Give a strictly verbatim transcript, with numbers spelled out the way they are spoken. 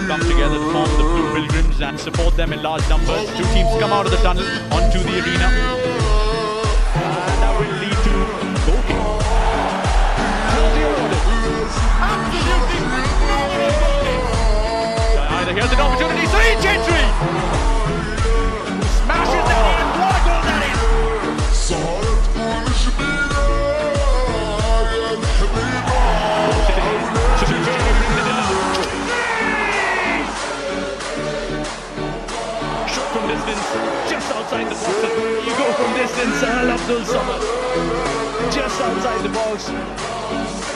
come together to form the Blue Pilgrims and support them in large numbers. Two teams come out of the tunnel onto the arena, and that will lead to goal kick. Penalty awarded. Absolutely phenomenal goal kick. Either here's an opportunity. Three Gentry smashes that in. What a goal that is! From distance, just outside the box. You go from distance, Al Abdul Samad, just outside the box.